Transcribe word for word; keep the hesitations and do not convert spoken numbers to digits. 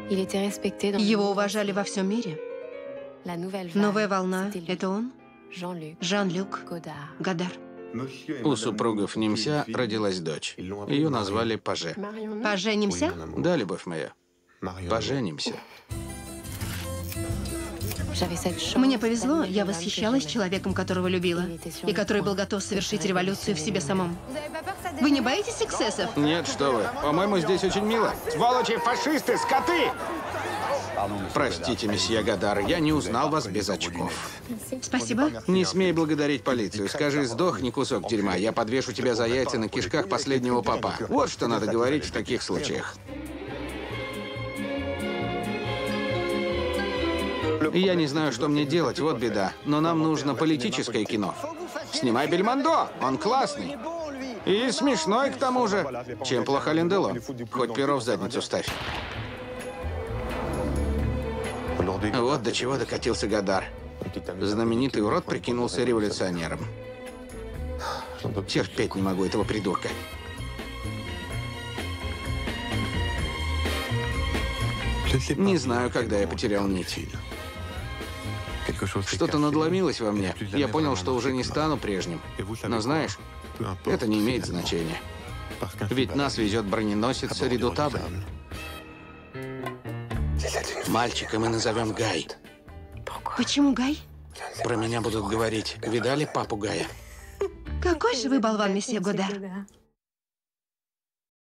Его уважали во всем мире. Новая волна — это он? Жан-Люк Годар. У супругов Немся родилась дочь. Ее назвали Паже. Поженимся? Да, любовь моя. Поженимся. Мне повезло, я восхищалась человеком, которого любила, и который был готов совершить революцию в себе самом. Вы не боитесь эксцессов? Нет, что вы. По-моему, здесь очень мило. Сволочи, фашисты, скоты! Простите, месье Годар, я не узнал вас без очков. Спасибо. Не смей благодарить полицию. Скажи, сдохни, кусок дерьма. Я подвешу тебя за яйца на кишках последнего папа. Вот что надо говорить в таких случаях. Я не знаю, что мне делать, вот беда. Но нам нужно политическое кино. Снимай Бельмондо, он классный. И смешной, к тому же. Чем плохо Ален Делон? Хоть перо в задницу ставь. Вот до чего докатился Годар. Знаменитый урод прикинулся революционером. Терпеть не могу этого придурка. Не знаю, когда я потерял нить. Что-то надломилось во мне. Я понял, что уже не стану прежним. Но знаешь, это не имеет значения. Ведь нас везет броненосец Редутабль. Мальчика мы назовем Гай. Почему Гай? Про меня будут говорить: видали папу Гая? Какой же вы болван, месье Годар.